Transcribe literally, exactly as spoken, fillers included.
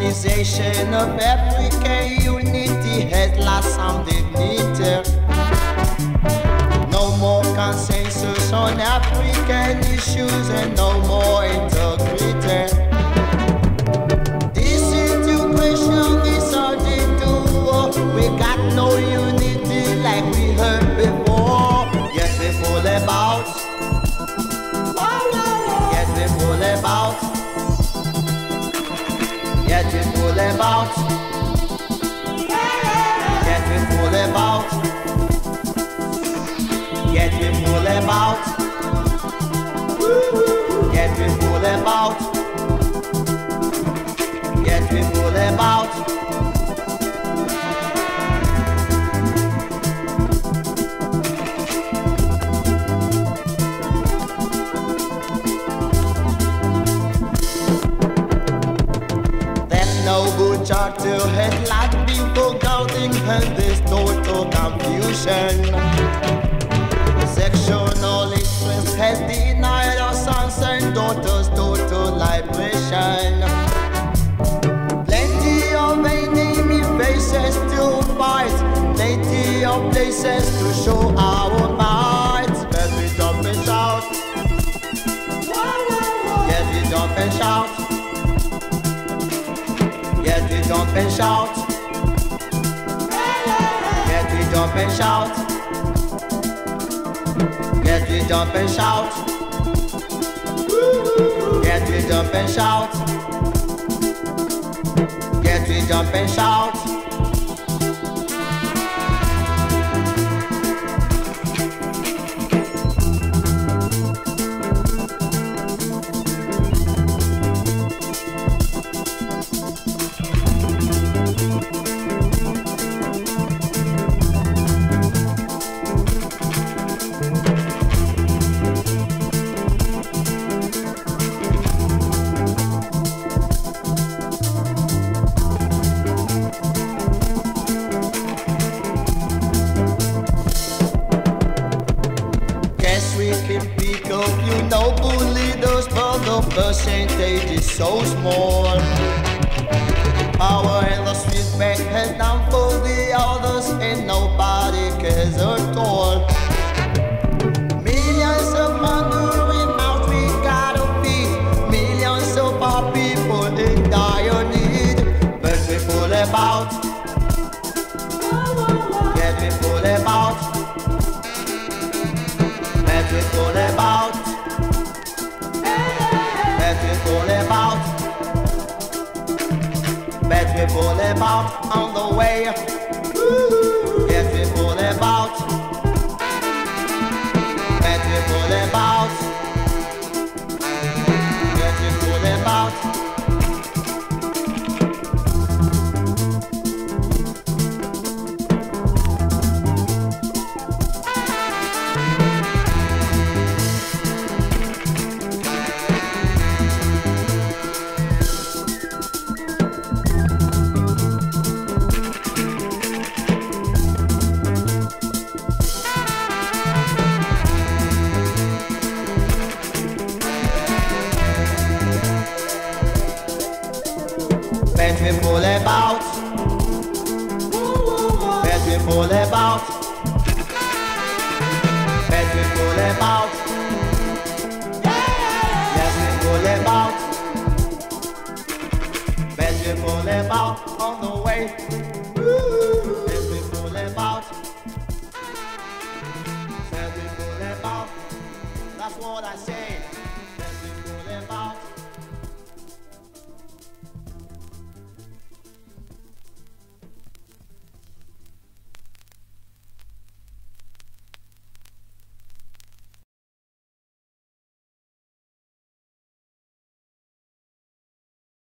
Organization of African Unity has lost some dignity. No more consensus on African issues and no more integrity. Disintegration is hard to do. We got no unity like we heard before. Yes, we full about. Yes, we full about. Yes, we full about. Yes, we full about. Yes, we full about. Yes, we full about. Yes, we full about. That noble charter has not been forgotten in this total confusion. Sectional interest has denied our sons and daughters total liberation. Plenty of enemy faces to fight, plenty of places to show our might. Let me jump and shout. Yes, we jump and shout. Yes, we jump and shout. Yes, we jump and shout. Yes, we jump and shout. Yes, we jump and shout. Yes, we jump and shout. You noble leaders, but the percentage is so small. Power and the respect has done for the others, and nobody cares at all. Millions of hungry mouths we gotta feed, millions of our people in dire need. But we full about, yes we full about, yes we full about. Bet we full about on the way. Yes, we full about. Bet we full about. Yes, we full about. Bet we full about. Bet we full about. Bet we full about. Yes, we full about. Bet we full about on the way.